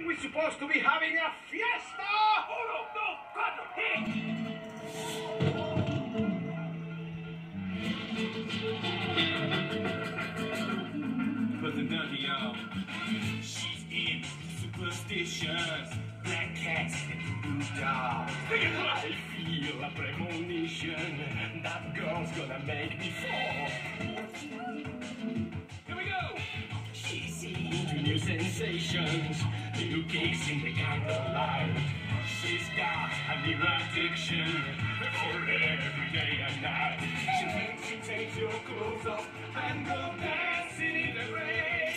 We're supposed to be having a fiesta! Uno, dos, cuatro, Personality, y'all. She's in superstitions, black cats and blue dolls. I feel a premonition that girl's gonna make me fall. Here we go. She's into new sensations, new gigs in the candlelight. She's got a new addiction for every day and night. She thinks she takes your clothes off and go dancing in the rain.